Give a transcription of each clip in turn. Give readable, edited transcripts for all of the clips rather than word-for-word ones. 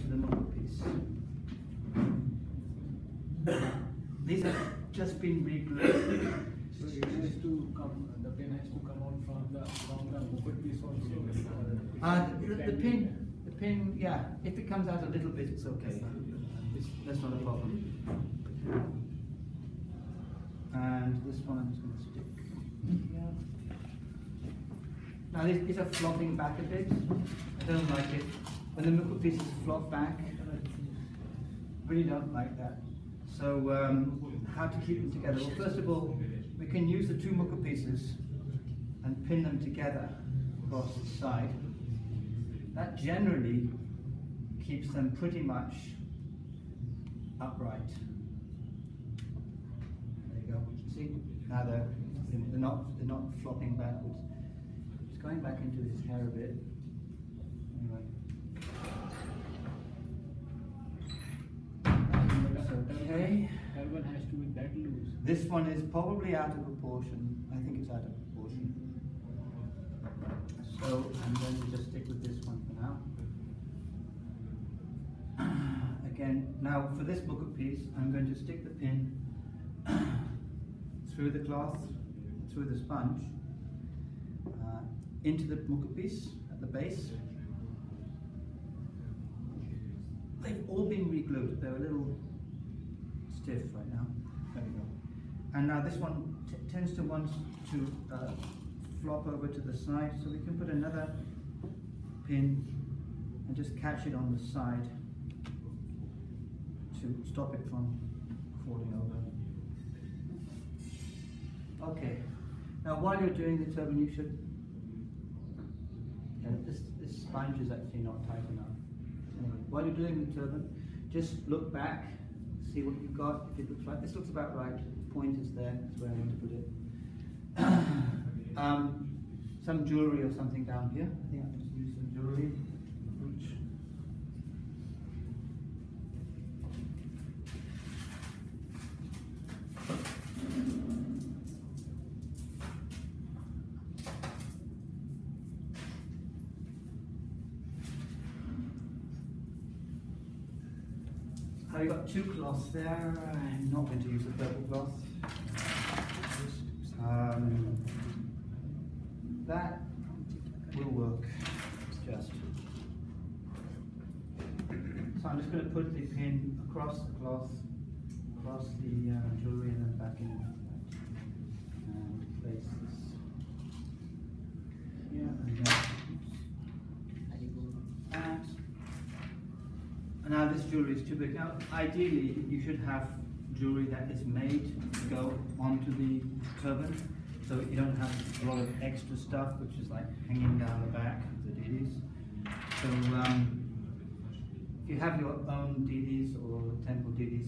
into the mucker piece. These have just been re-glued. So it has to come, the pin has to come out from the mucker piece also. The pin, yeah, if it comes out a little bit, it's okay. That's not a problem. And this one I'm just going to stick here. Now these are flopping back a bit. I don't like it. When the mucker pieces flop back, I really don't like that. So how to keep them together? Well, first of all, we can use the two mucker pieces and pin them together across the side. That generally keeps them pretty much upright. There you go. See? Now they're not flopping backwards. It's going back into his hair a bit. Anyway. Okay. That one has to be that loose. This one is probably out of proportion. I think it's out of proportion. So I'm going to just stick with this one for now. Again, now for this mucker piece, I'm going to stick the pin through the cloth, through the sponge, into the mucker piece at the base. They've all been re-glued. They're a little stiff right now. There we go. And now this one tends to want to flop over to the side, so we can put another pin and just catch it on the side to stop it from falling over. Okay. Now while you're doing the turban, you should. This sponge is actually not tight enough. Anyway, while you're doing the turban, just look back, see what you've got. If it looks right, this looks about right. The point is there. That's where I want to put it. Some jewelry or something down here. I think I'll just use some jewelry. I've got two cloths there. I'm not going to use the purple cloth. That will work, just. So I'm just going to put the pin across the cloth, across the jewelry, and then back in. And place this here, and then that. And now this jewelry is too big. Now, ideally, you should have jewelry that is made to go onto the turban, so you don't have a lot of extra stuff which is like hanging down the back of the DDs. So if you have your own DDs or temple DDs,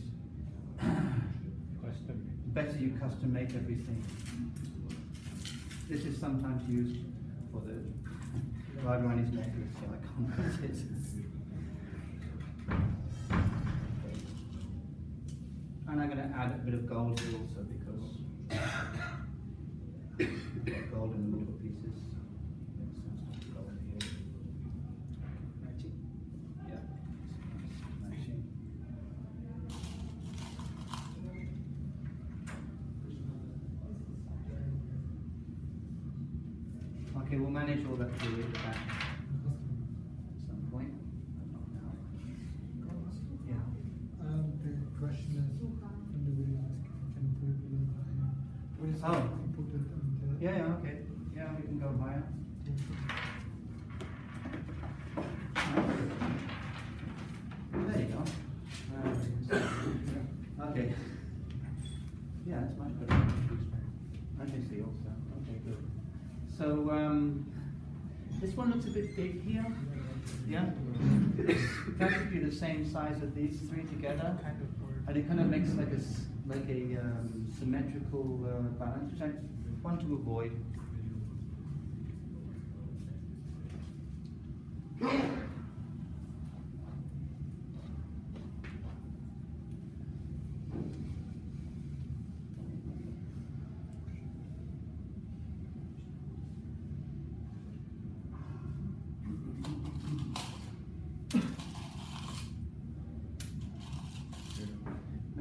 better you custom make everything. This is sometimes used for the Radharani's necklace, so I can't use it. And I'm going to add a bit of gold here also because we've got gold in the middle pieces. Makes sense to put gold here. Matching. Yeah. Matching. Okay, we'll manage all that jewelry at the back at some point. Not now. Yeah. The question is, when do we ask if we can put it a little higher? What is Oh. it? Put it on the Yeah, okay. Yeah, we can go higher. There you go. Okay. Yeah, that's much better. I can see also. Okay, good. So this one looks a bit big here. Yeah. It's practically the same size of these three together, and it kind of makes like a symmetrical balance, which I want to avoid.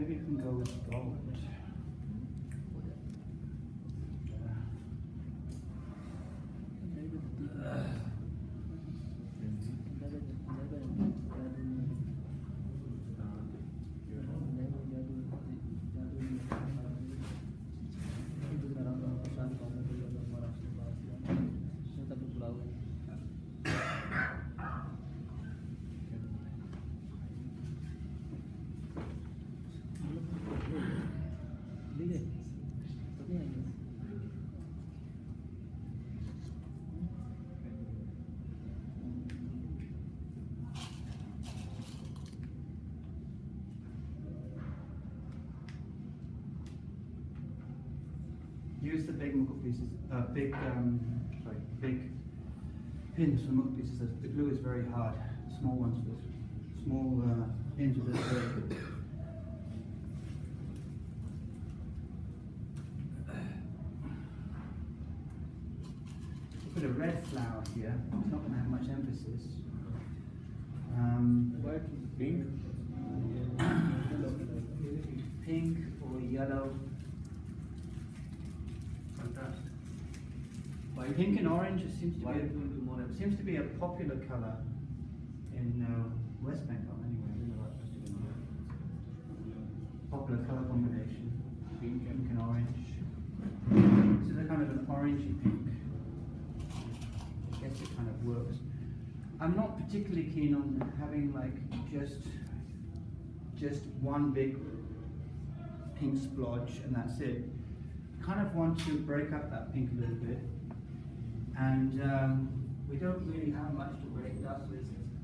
maybe you can go with gold. Use the big muckle pieces, big pins for muckle pieces. The glue is very hard. Small ones with small pins with this. Put a red flower here. It's not going to have much emphasis. White, pink, Pink or yellow. Pink and orange seems to be a popular color in West Bengal anyway. Popular color combination. Pink and orange. This is a kind of an orangey pink. I guess it kind of works. I'm not particularly keen on having like just one big pink splodge and that's it. Kind of want to break up that pink a little bit, and we don't really have much to break it up with,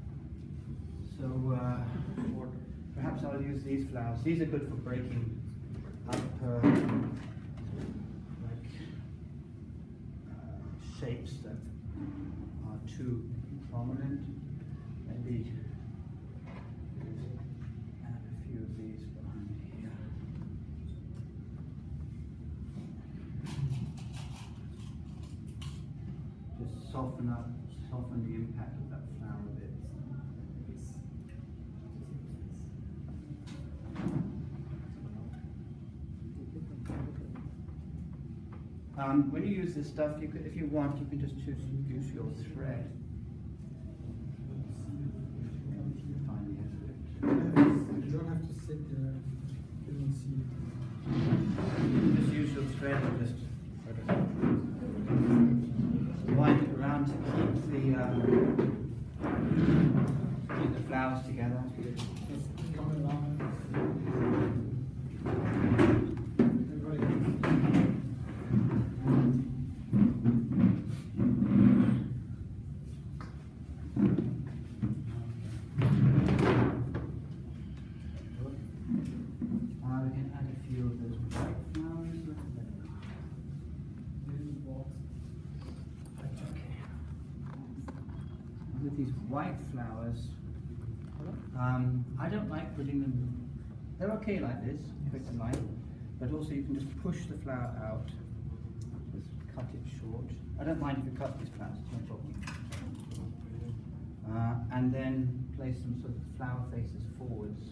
so perhaps I'll use these flowers. These are good for breaking up shapes that are too prominent. Maybe add a few of these behind here. Just soften the impact of that flower a bit. When you use this stuff, if you want, you can just use your thread. Find the end of it. You don't have to sit there. You don't see it. Just use your thread and just wind it around to keep the flowers together. Just come along. We can add a few of those white flowers. With these white flowers, I don't like putting them, they're okay like this, quick and light, but also you can just push the flower out, just cut it short. I don't mind if you cut these flowers, it's no problem. And then place some sort of flower faces forwards.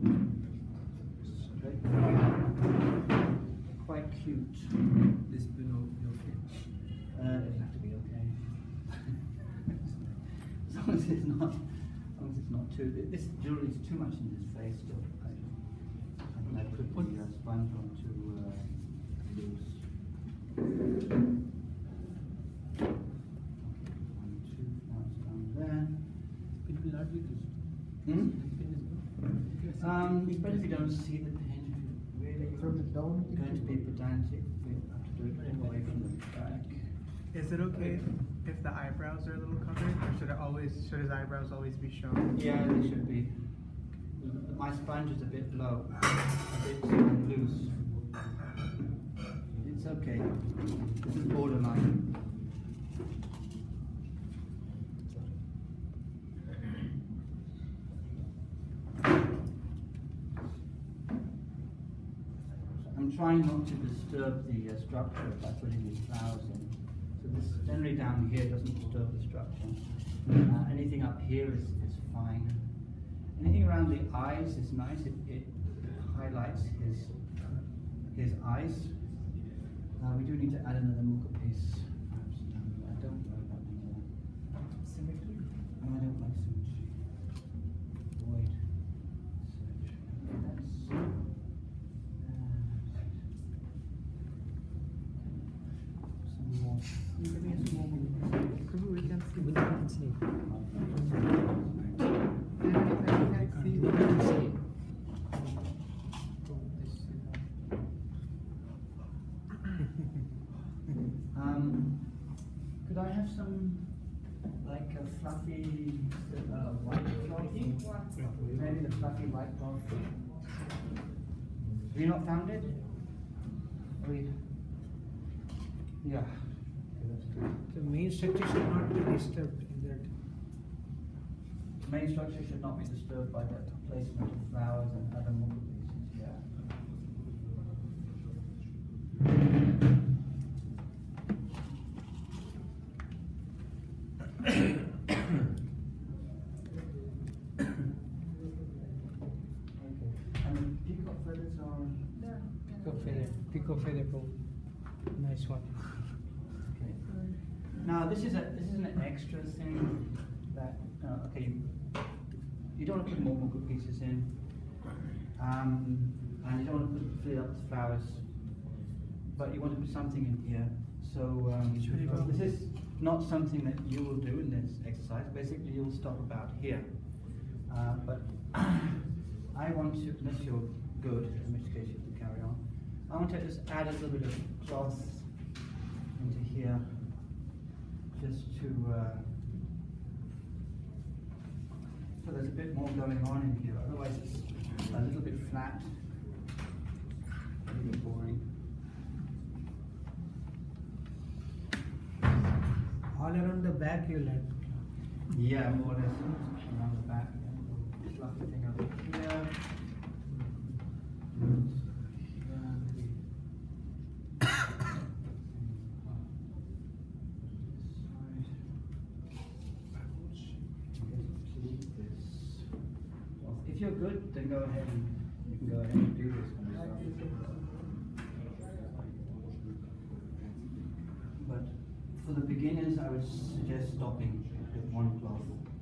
Quite cute. This below, okay. It'll have to be okay. as long as it's not too. This jewelry is too much in his face. Still, I think I put the sponge on too loose. Okay, 1, 2 flowers down there. It will not be this. It's better if you don't see the pen. If you're really From the down, going to be pedantic, we have to do it all away from the back. Is it okay if the eyebrows are a little covered, or should his eyebrows always be shown? Yeah, they should be. My sponge is a bit low, a bit loose. It's okay. This is borderline. I'm trying not to disturb the structure by putting these flowers in. So this generally down here doesn't disturb the structure. Anything up here is fine. Anything around the eyes is nice. It highlights his eyes. We do need to add another muka piece. Perhaps, I don't know about anymore. Symmetry? No, I don't like symmetry. Void symmetry. Okay, that's some more. Give me some more muka pieces. We can see. Could I have some, like a fluffy white cloth? Maybe the fluffy white cloth. Have you not found it? Yeah. Okay, that's good. The main structure should not be disturbed in that. The main structure should not be disturbed by the placement of flowers and other muka pieces. Yeah. And the peacock feathers are. Peacock feather, bro. Nice one. Okay. Now this is an extra thing that okay, you don't want to put more muka pieces in, and you don't want to fill up the flowers, but you want to put something in here. So this is not something that you will do in this exercise. Basically, you'll stop about here, but I want to, unless you're good, in which case you can carry on. I want to just add a little bit of cloth into here, just to so there's a bit more going on in here. Otherwise, it's a little bit flat, a little bit boring. All around the back you like. Yeah, more or less around the back. Fluffy thing over here. If you're good, then go ahead and you can go ahead and do this kind of stuff. But for the beginners, I would suggest stopping with one cloth.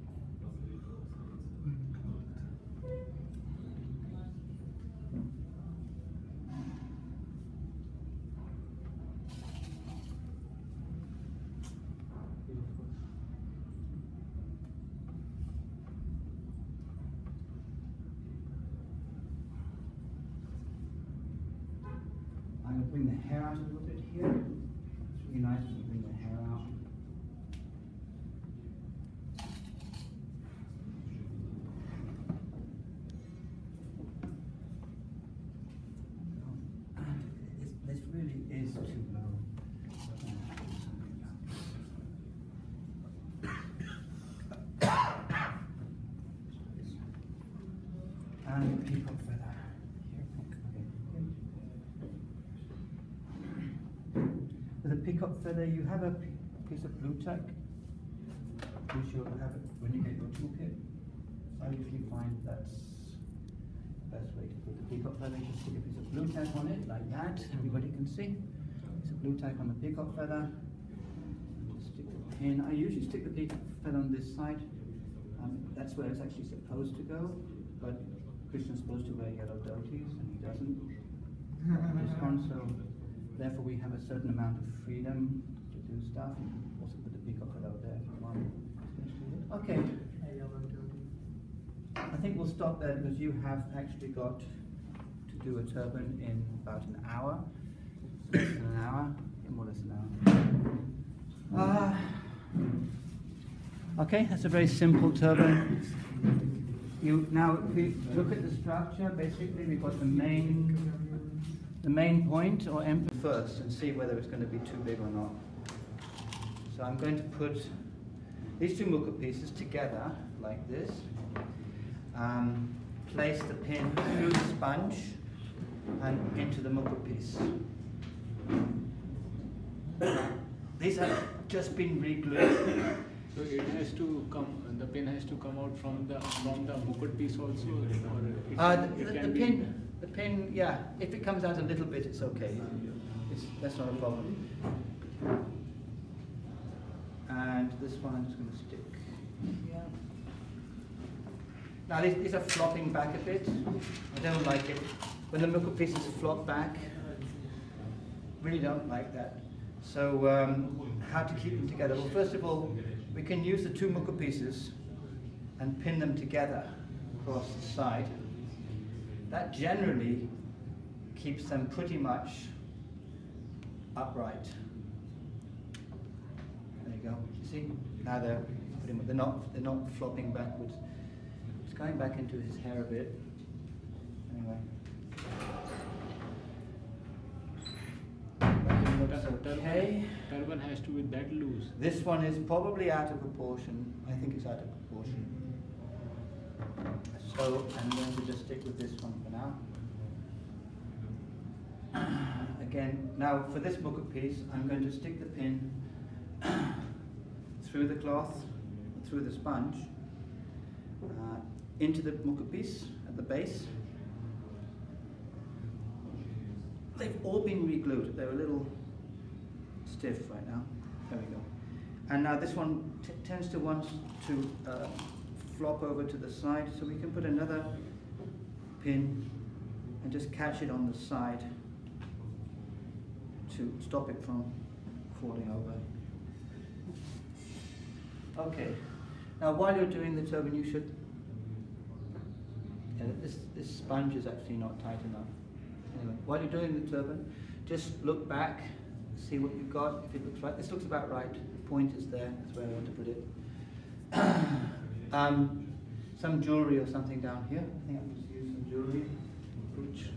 I'm going to bring the hair out a little bit here. It's really nice when you bring the hair out. This really is too low. And peacock feather. With a peacock feather, you have a piece of blue tack, which you'll have it when you get your toolkit. I usually find that's the best way to put the peacock feather. You just stick a piece of blue tack on it, like that. Everybody can see. Piece of blue tack on the peacock feather. Just stick the pin. I usually stick the peacock feather on this side. That's where it's actually supposed to go, but Krishna's supposed to wear yellow dhotis, and he doesn't. This one, so therefore we have a certain amount of freedom to do stuff. You can also put the peacock feather out there if you want. Okay. I think we'll stop there because you have actually got to do a turban in about an hour. Less than an hour, more or less an hour. Okay, that's a very simple turban. Now, if we look at the structure, basically we've got the main point or emphasis first and see whether it's going to be too big or not. So I'm going to put these two muka pieces together like this. Place the pin through the sponge and into the muka piece. These have just been re-glued. So it has to come, the pin has to come out from the Mukut piece also, or The pin, yeah. If it comes out a little bit, it's okay. That's not a problem. And this one I'm just going to stick here. Now these are flopping back a bit. I don't like it. When the Mukut pieces flop back, really don't like that. So how to keep them together? Well, first of all, we can use the two Mukut pieces and pin them together across the side. That generally keeps them pretty much upright. There you go. See? Now they're not flopping backwards. It's going back into his hair a bit. Anyway. Okay. Turban has to be that loose. This one is probably out of proportion. I think it's out of proportion. So I'm going to just stick with this one for now. Again, now for this Mukut piece, I'm going to stick the pin through the cloth, through the sponge, into the Mukut piece at the base. They've all been re-glued. They're a little stiff right now. There we go. And now this one tends to want to flop over to the side, so we can put another pin and just catch it on the side to stop it from falling over. Okay. Now while you're doing the turban, you should... this sponge is actually not tight enough. Anyway, while you're doing the turban, just look back, see what you've got, if it looks right. This looks about right. The point is there, that's where I want to put it. Some jewellery or something down here. I think I'll just use some jewellery. Which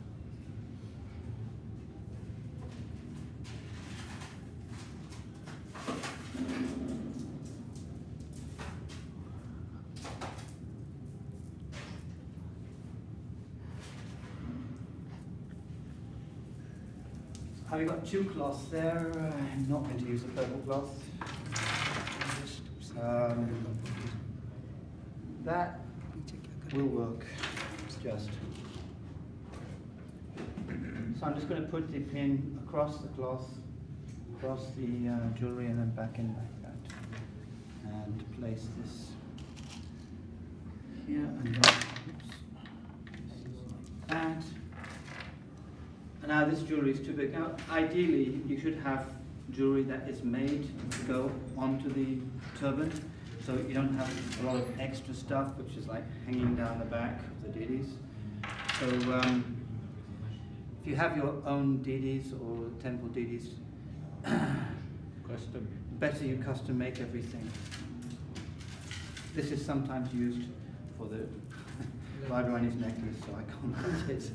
Have you got two cloths there? I'm not going to use a purple cloth. That will work, just. So I'm just going to put the pin across the cloth, across the jewellery, and then back in like that. And place this here, and then, oops, like that. And now this jewellery is too big. Now, ideally, you should have jewellery that is made to go onto the turban, so you don't have a lot of extra stuff which is like hanging down the back of the didis. So if you have your own didis or temple didis, Custom. better you custom make everything. This is sometimes used for the Radharani's necklace, so I can't put it.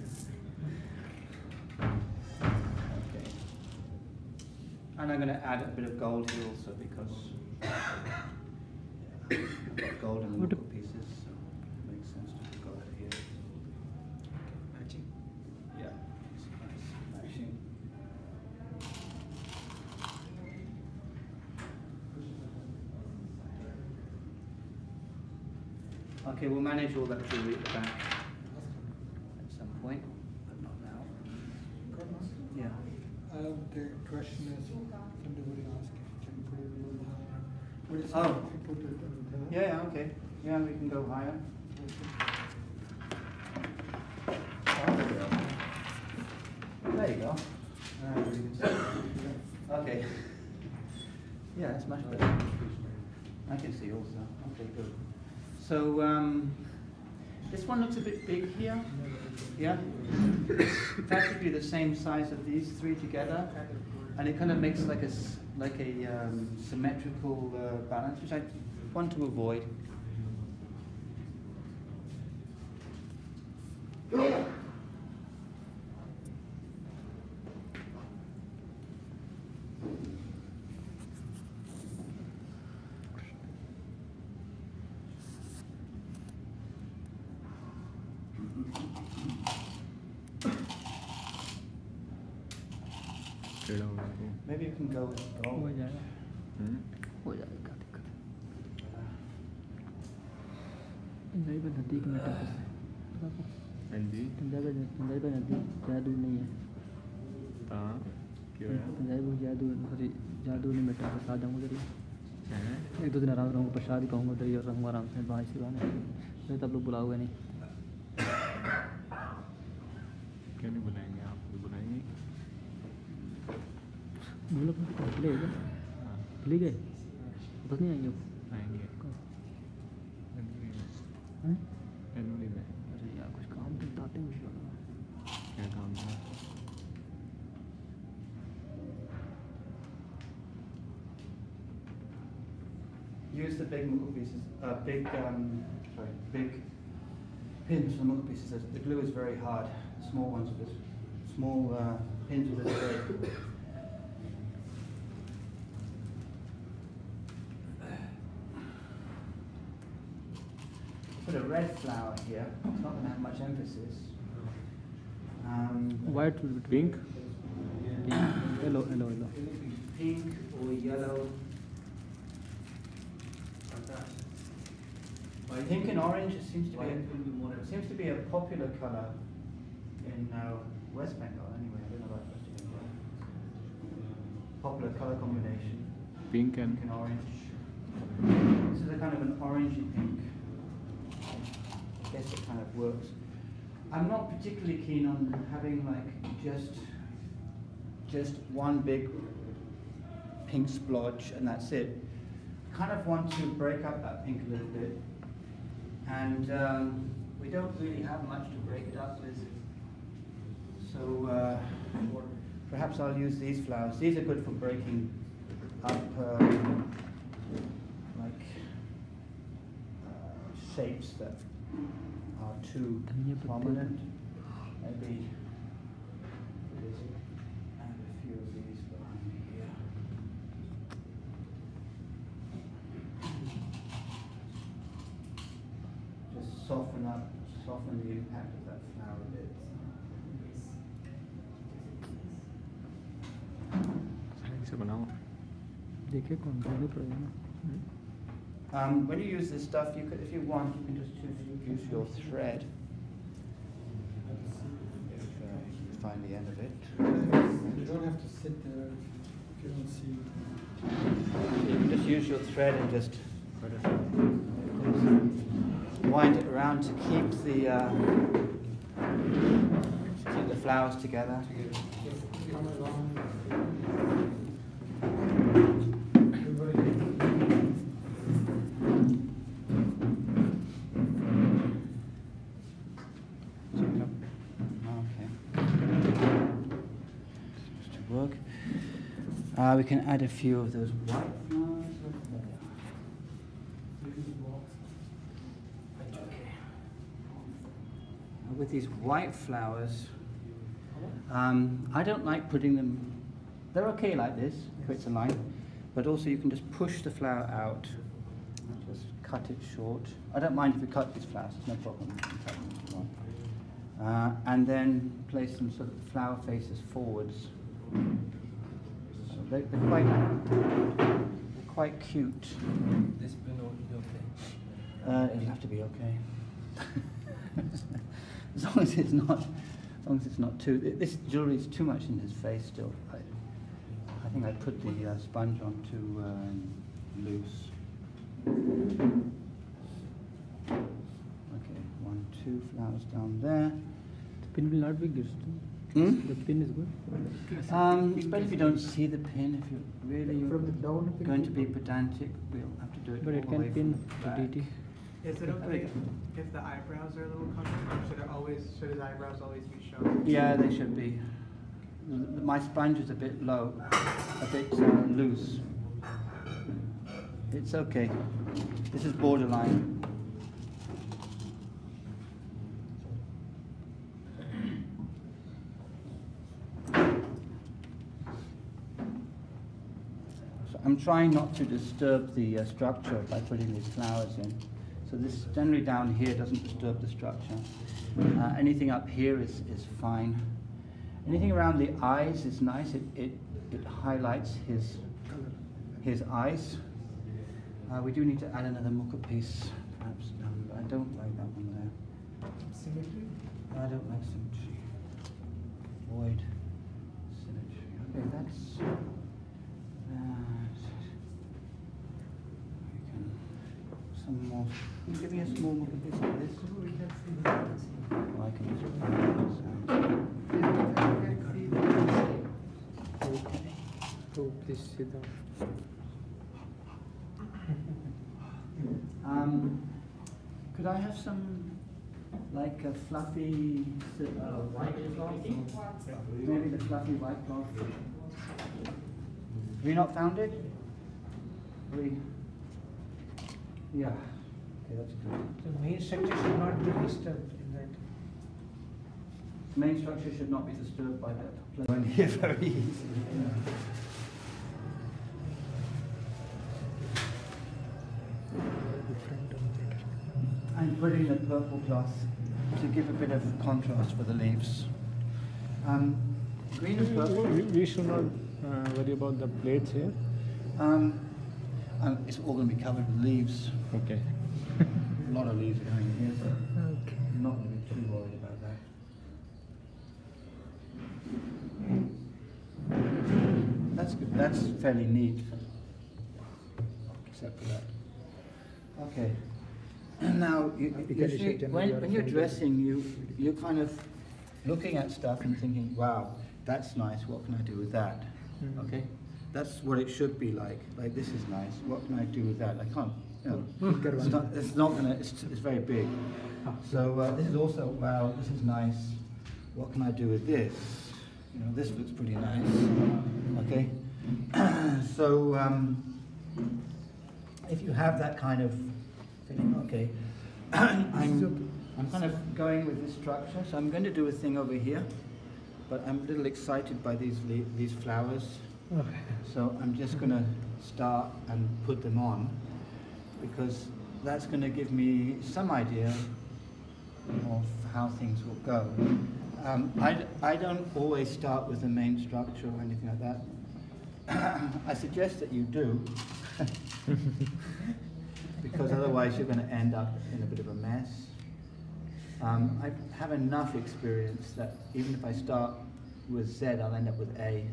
Okay. And I'm going to add a bit of gold here also because I've got gold in the Mukut pieces, so it makes sense to put gold here. Matching. Yeah, it's nice matching. Okay, we'll manage all that jewelry at the back at some point, but not now. Yeah. The question is, somebody asked if you can put it a little higher. What is Oh. if you put it there? Yeah, okay. Yeah, we can go higher. There you go. Okay. Yeah, that's much better. I can see also. Okay, good. So this one looks a bit big here. Yeah, practically the same size of these three together, and it kind of makes like a symmetrical balance, which I want to avoid. Maybe you can go with gold. हो जाएगा दिक्कत पंजाबी पर नज़दीक में हाँ जी पंजाबी पर नज़दीक ज़्यादा दूर नहीं है ता क्यों है पंजाबी बहुत ज़्यादा दूर नहीं बेटा बस आ जाऊँगा उधर ही हैं? एक दो दिन आराम रहूँगा प्रसाद ही कहूँगा उधर ही और रहूँगा आराम से बाहर से बहाने नहीं तब लोग बुलाओगे नहीं क्यों नहीं बुलाएंगे आप भी बुलाएंगे बोलो भूल गए हाँ भूल गए बस नहीं आएंगे आएंगे हैं जनवरी में अरे यार कुछ काम तो बताते हैं मुझे क्या काम था Use the big muckle pieces, big pins for muckle pieces. The glue is very hard. Small ones are this, small pins are this big. Put a red flower here. It's not going to have much emphasis. White pink yellow Pink or yellow. Pink and orange seems to be a popular color in West Bengal. Anyway, I don't know about West Bengal. Popular color combination. Pink and Pink and orange. This is a kind of an orangey pink. I guess it kind of works. I'm not particularly keen on having like just one big pink splotch and that's it. Kind of want to break up that pink a little bit. And we don't really have much to break it up with. So perhaps I'll use these flowers. These are good for breaking up shapes that are too prominent. Maybe add a few of these behind here. Just soften the impact of that flower a bit. से बनाओ देखिए कौन सा पड़ेगा ना When you use this stuff, you could, if you want, you can just use your thread. If you find the end of it. You don't have to sit there if you don't see. You can just use your thread and just wind it around to keep the flowers together. Come along. Everybody. Okay. Supposed to work. We can add a few of those white flowers. With these white flowers, I don't like putting them. They're okay like this, creates a line, but also you can just push the flower out. Just cut it short. I don't mind if you cut these flowers; it's no problem. You can cut them if you want. And then place them so that the flower faces forwards. So they're quite cute. This pin will be okay. It'll have to be okay. As long as it's not too. This jewelry is too much in his face still. I think I put the sponge on too loose. Okay, 1, 2 flowers down there. The pin will not be good. The pin is good. It's better if you don't see the pin. If you're really From the down, if it going to goes be up. pedantic, we'll have to do it But all it the way can from pin the to back. DT. Is it okay if the eyebrows are a little covered, or should his eyebrows always be shown? Yeah, they should be. My sponge is a bit low, a bit loose. It's okay. This is borderline. So I'm trying not to disturb the structure by putting these flowers in. So this generally down here doesn't disturb the structure. Anything up here is fine. Anything around the eyes is nice. It highlights his eyes. We do need to add another muka piece, perhaps down by don't like that one there. Symmetry? I don't like symmetry. Void symmetry. Okay, that's that. We can some more. Can you give me a small look at this like this? We can see the Or I can just Oh, please sit down. Could I have some, like a fluffy white cloth? Maybe the fluffy white cloth. Have you not found it? Really? Yeah. Okay, that's good. The main structure should not be disturbed in that. Main structure should not be disturbed by that. Going here very easily. I'm putting the purple cloth to give a bit of contrast for the leaves. Green and purple. We should not worry about the plates here. It's all going to be covered with leaves. Okay. A lot of leaves are going here, so Okay. I'm not going to be too worried about that. That's good. That's fairly neat, except for that. Okay. Now, usually when you're dressing, you're kind of looking at stuff and thinking, wow, that's nice, what can I do with that? Okay? That's what it should be like. Like, this is nice, what can I do with that? I can't, you know, it's not gonna, it's very big. So this is also, wow, this is nice, what can I do with this? You know, this looks pretty nice, okay? So, if you have that kind of feeling, okay, I'm kind of going with this structure, so I'm going to do a thing over here, but I'm a little excited by these flowers, so I'm just going to start and put them on, because that's going to give me some idea of how things will go. I don't always start with the main structure or anything like that. I suggest that you do, because otherwise you're going to end up in a bit of a mess. I have enough experience that even if I start with Z, I'll end up with A.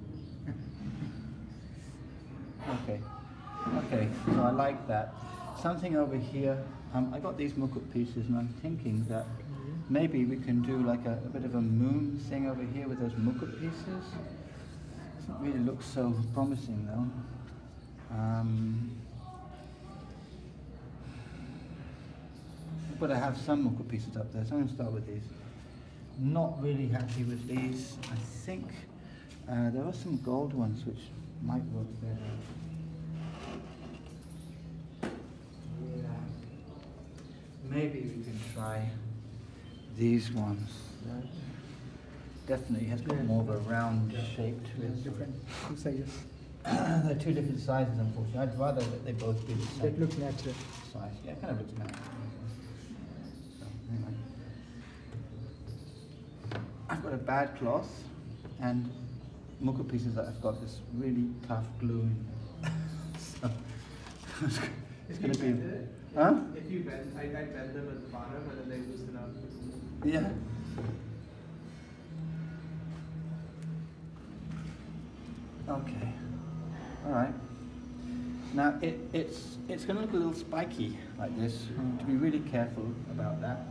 Okay, so I like that. Something over here, I got these mukut pieces and I'm thinking that maybe we can do like a bit of a moon thing over here with those mukut pieces. Doesn't really look so promising though. But I have some mukut pieces up there, so I'm going to start with these. Not really happy with these. I think there are some gold ones which might work better. Yeah. Maybe we can try these ones. That definitely has got more of a round shape to it. Different sizes. They're two different sizes, unfortunately. I'd rather that they both be the same That looks natural. size. Yeah, it kind of looks natural. So, anyway. I've got a bad cloth and mukut pieces that I've got this really tough glue in. So, it's going to be... Huh? If you bend, I bend them at the bottom and then they loosen up. Yeah. Okay. All right. Now it's going to look a little spiky like this. You have to be really careful about that.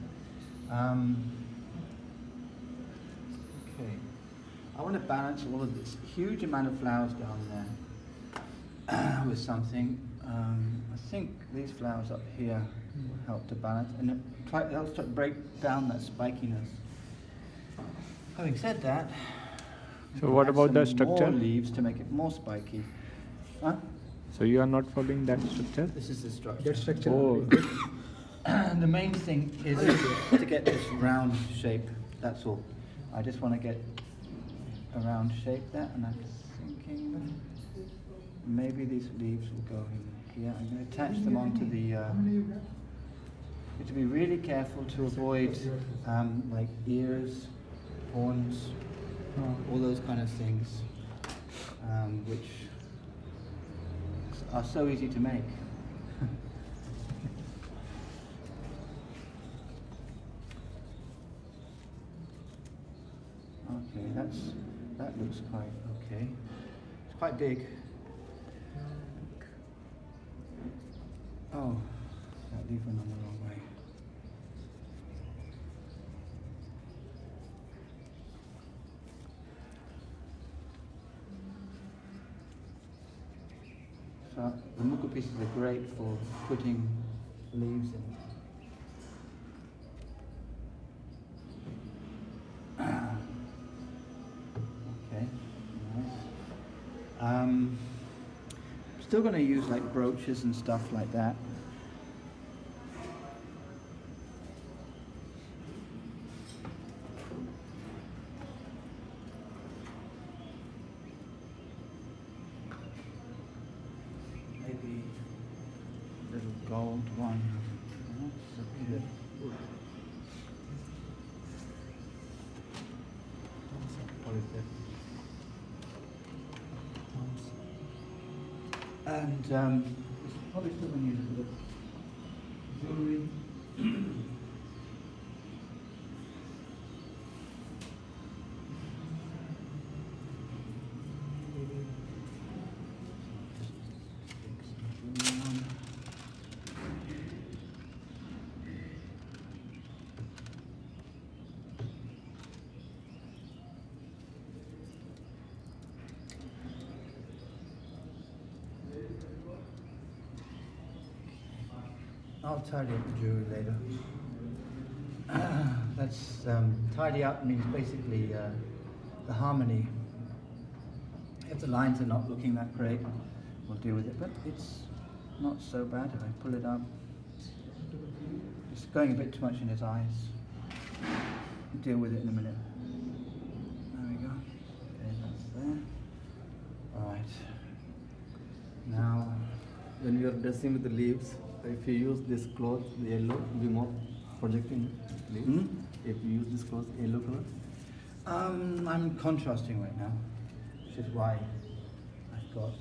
Okay. I want to balance all of this huge amount of flowers down there with something. I think these flowers up here will help to balance, and it helps to break down that spikiness. Having said that, So what add about the some structure? More leaves to make it more spiky. Huh? So you are not following that structure? This is the structure. That structure. Oh, The main thing is to get this round shape. That's all. I just want to get a round shape there, and I'm thinking maybe these leaves will go in here. I'm going to attach them onto the. You have to be really careful to avoid like ears, horns, all those kind of things, which are so easy to make. Okay, that looks quite okay. It's quite big. Oh, that leaf went on the wrong way. So the muku pieces are great for putting leaves in. Okay, nice. Still going to use like brooches and stuff like that. Maybe a little gold one. That's a bit. What is this? And probably still going to use a bit of jewelry. I'll tidy up the jewelry later. That's tidy up means basically the harmony. If the lines are not looking that great, we'll deal with it. But it's not so bad if I pull it up. It's going a bit too much in his eyes. We'll deal with it in a minute. There we go. Okay, that's there. All right. Now, When you are dressing with the leaves, if you use this cloth, the yellow, will be more projecting leaves. If you use this cloth, yellow color. I'm contrasting right now, which is why I've got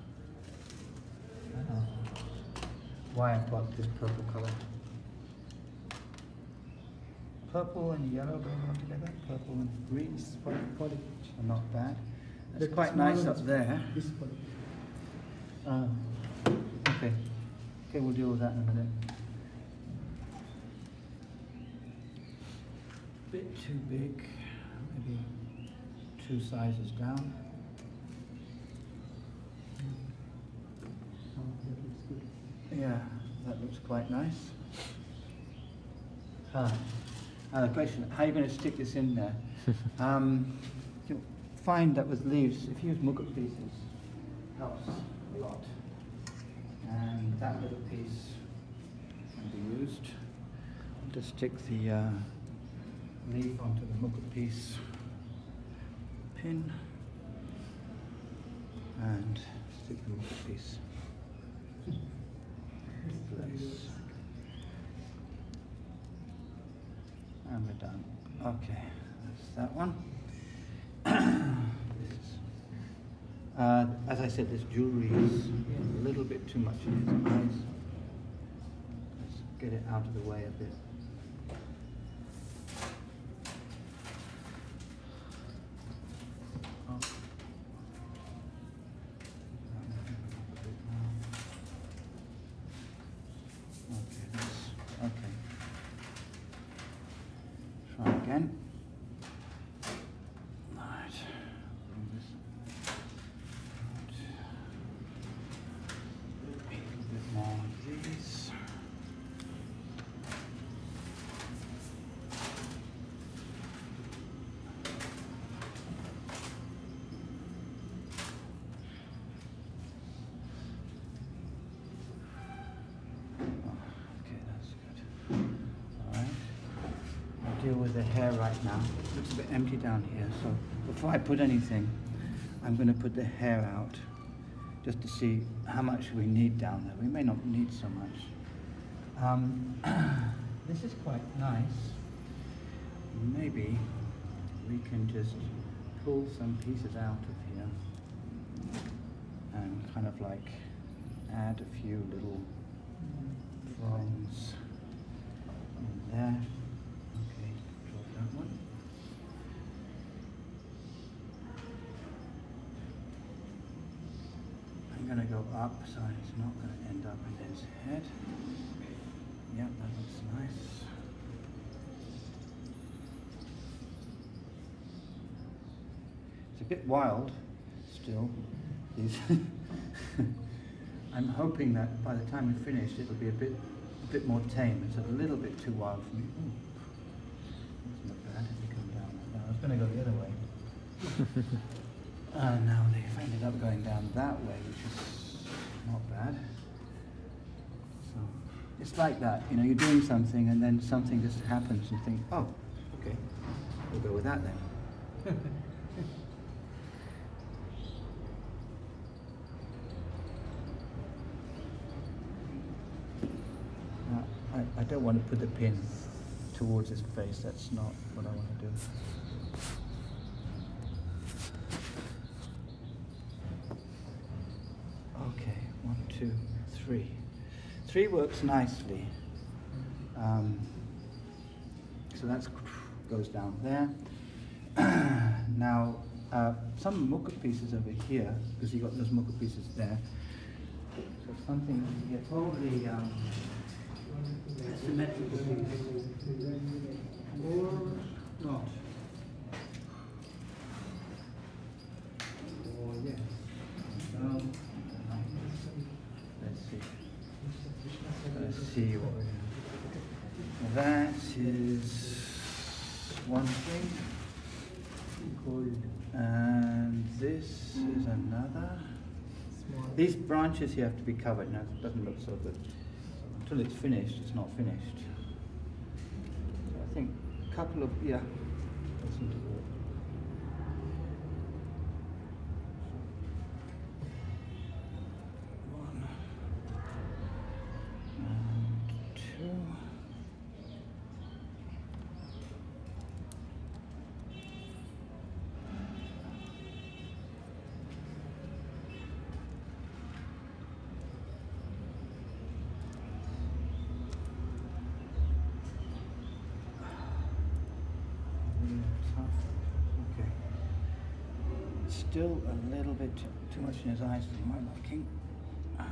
this purple color. Purple and yellow going on together. Purple and green are not bad. It's quite nice up there. This part. Okay. Okay, we'll deal with that in a minute. Bit too big. Maybe 2 sizes down. That looks good. Yeah, that looks quite nice. Now the question, how are you going to stick this in there? You'll find that with leaves, if you use muku pieces, helps a lot. And that little piece can be used. Just stick the leaf onto the muku piece pin and stick the muku piece. Place. And we're done. Okay, that's that one. As I said, this jewelry is a little bit too much in his eyes. Let's get it out of the way a bit. Oh. Okay. Try again. Right. Bring this out. A little bit more of these. Okay, that's good. All right. I'll deal with the hair right now. It looks a bit empty down here, so before I put anything, I'm going to put the hair out just to see how much we need down there. We may not need so much. This is quite nice. Maybe we can just pull some pieces out of here and kind of like add a few little fronds in there. Okay, drop that one. up so it's not going to end up in his head. Yep, that looks nice. It's a bit wild still. These I'm hoping that by the time we're finished it'll be a bit more tame. It's a little bit too wild for me. Ooh. That's not bad if you come down like that. I was going to go the other way. Now they've ended up going down that way, which is not bad. So it's like that, you know, you're doing something and then something just happens and you think, oh, okay, we'll go with that then. I don't want to put the pin towards his face, that's not what I want to do. Okay, 1, 2, 3. 3 works nicely. So that goes down there. Now, some mukha pieces over here, because you got those mukha pieces there. So something here, probably symmetrical piece. Or not. Or yes. No. Let's see what we have. That is one thing. And this is another. These branches here have to be covered. Now it doesn't look so good. Until it's finished, it's not finished. So I think a couple of, yeah, that seems to work. One and 2. Okay. Still a little bit too much in his eyes for my liking. That's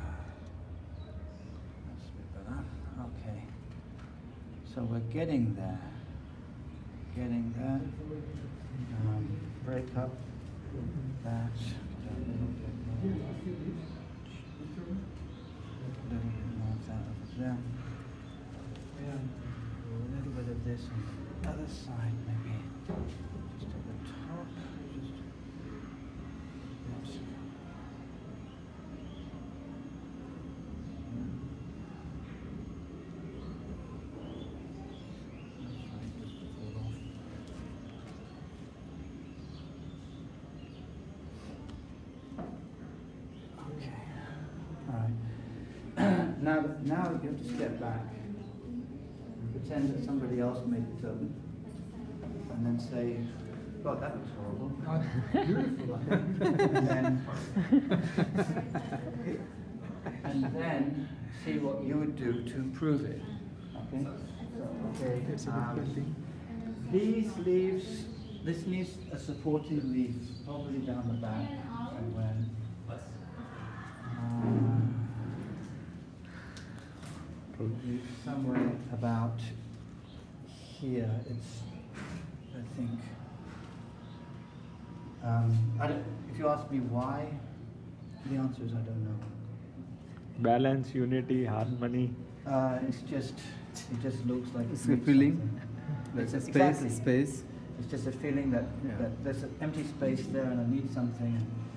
a bit better. Okay. So we're getting there. Getting there. Break up that. A little bit more. A little bit more of that over there. A little bit of this on the other side, maybe. Just at the top. Just yes. That's right, just to fall off. Okay. Alright. Now you have to step back. Pretend that somebody else made the turban, and then say, God, that looks horrible. Beautiful. and then see what you would do to improve it. Okay? So, okay. These leaves, this needs a supporting leaf, probably down the back somewhere. Somewhere about here, it's, I think, if you ask me why, the answer is I don't know. Balance, unity, harmony. It just looks like It's a feeling. It's Space, exactly. space. It's just a feeling that, that there's an empty space there and I need something.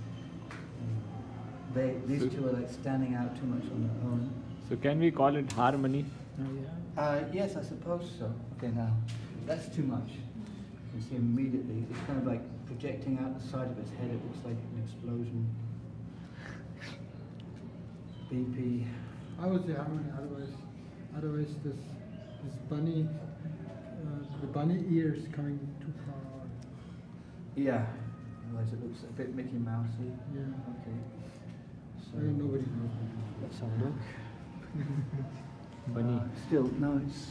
And these two are like standing out too much on their own. So can we call it harmony? Yes, I suppose so. Okay, now, that's too much. You can see immediately, it's kind of like projecting out the side of its head, it looks like an explosion. BP. I would say harmony, otherwise this bunny, the bunny ears coming too far. Yeah, otherwise it looks a bit Mickey Mousey. Yeah. Okay. So, Nobody knows. let's have a look. Bunny. Still, no, it's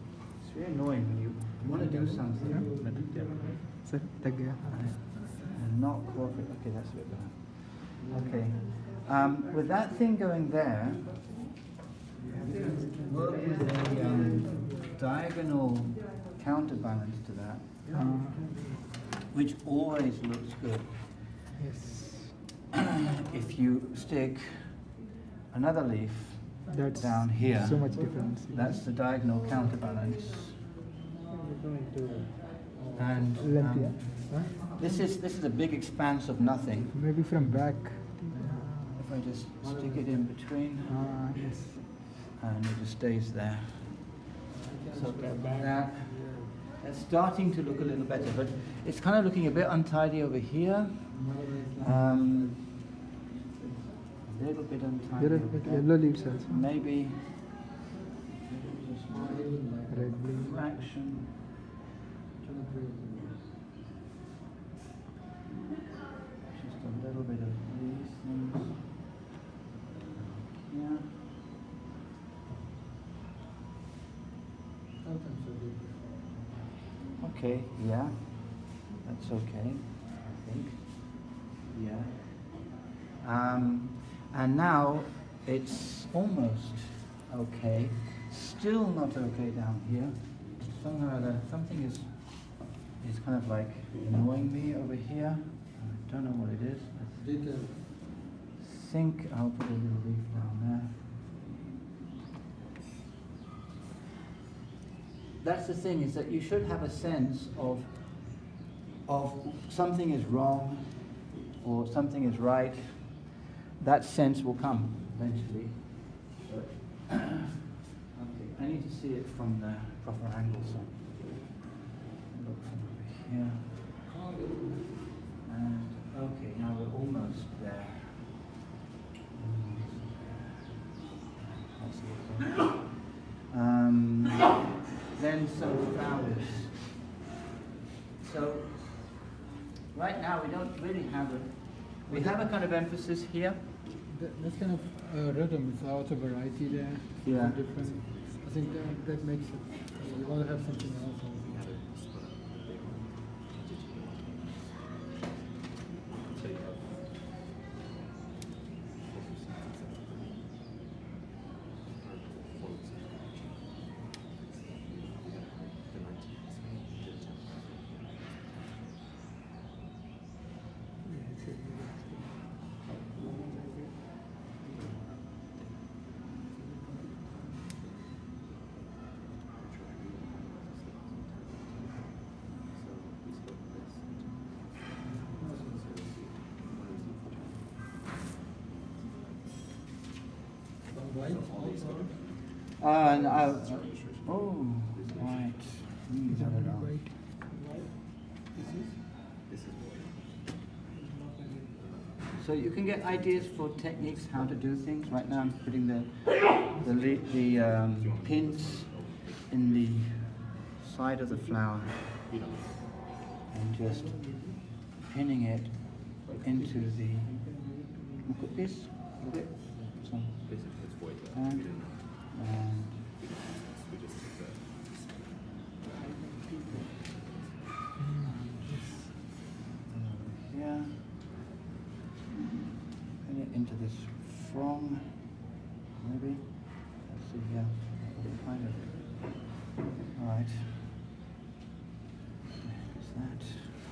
very annoying when you want to do something Sir, tag gaya. and not cooperate. Okay, that's a bit better. Okay. With that thing going there, work with a diagonal counterbalance to that, which always looks good. Yes. If you stick another leaf That's down here, so much difference. that's the diagonal counterbalance. And Length, yeah. Huh? this is a big expanse of nothing. Maybe from back. If I just stick it in between, Yes. and it just stays there. So that's starting to look a little better, but it's kind of looking a bit untidy over here. A little bit untidy. There are over there. yellow leaves also. Maybe Red, blue. fraction. Just a little bit of these things. Yeah. Okay, yeah. That's okay, I think. Yeah. And now it's almost okay. Still not okay down here. Somehow something is kind of like annoying me over here. I don't know what it is. I think I'll put a little leaf down there. That's the thing, is that you should have a sense of something is wrong or something is right. That sense will come eventually. But okay, I need to see it from the proper angle. So look from over here. And okay, now we're almost there. Then some flowers. So right now we don't really have we have a kind of emphasis here. That's kind of rhythm. It's also variety there. Yeah. Different. I think that makes it. You want to have something else. And oh, right. I don't know. So you can get ideas for techniques how to do things. Right now I'm putting the pins in the side of the flower and just pinning it into the. Look at this. Look at so. And yeah, pin it into this frond, maybe. Let's see here. Kind of. All right. What's that?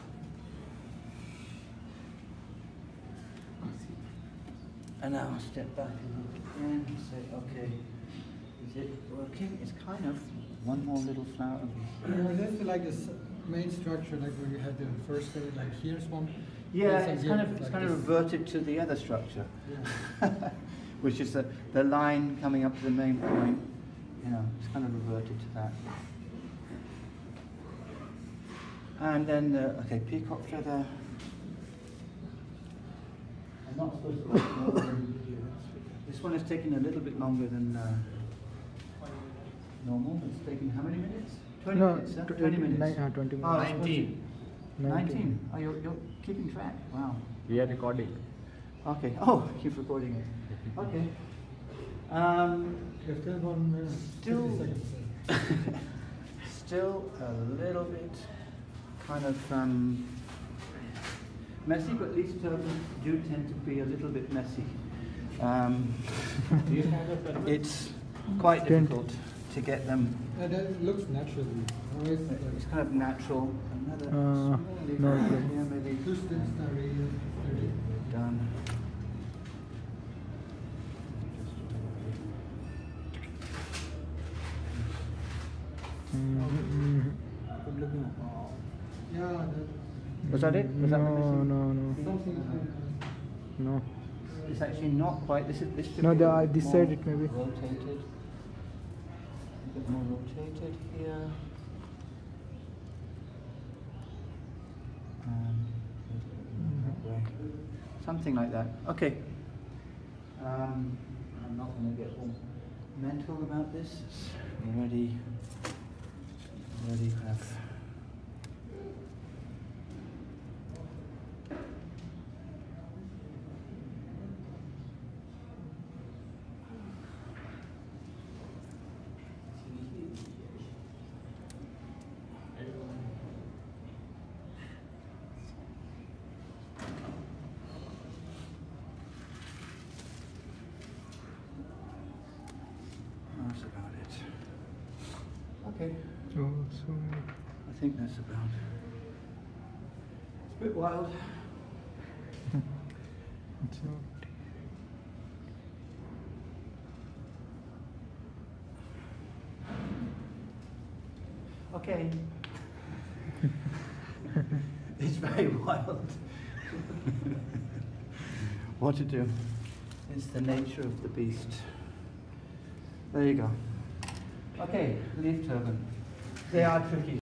And now step back and say, okay, is it working? It's kind of one more little flower over here. Yeah, that's like this main structure, like where you had the first layer, like here's one. Yeah, There's it's some kind here, of like kind of this. reverted to the other structure, Yeah. which is the line coming up to the main point. You know, it's kind of reverted to that. And then okay, peacock feather. I'm not supposed to wait more than- This one is taking a little bit longer than normal. It's taking how many minutes? 20 No, minutes, huh? 20 20 minutes. 20 minutes. Oh, it's supposed to- 19. 19. Oh, you're keeping track. Wow. We are recording. Okay. Oh, keep recording it. Okay. There's still 1 minute, Still- 50 seconds. Still a little bit kind of Messy, but leaf turbans do tend to be a little bit messy. It's quite Tint. difficult to get them. That looks naturally. Always It's kind of natural. Another Uh, small leaf no, turbin okay. here, maybe two stints are really done. Good looking. Yeah. Was that it? Was that the no, missing? no. Something. No. It's actually not quite. This should No, be a bit this more side it may be. rotated. A bit more rotated here. That way. Something like that. Okay. I'm not going to get all mental about this. It's already kind of. That's about it. Okay, Oh, so. I think that's about it. It's a bit wild. Okay. It's very wild. What to do? It's the nature of the beast. There you go. Okay, leaf turban. They are tricky.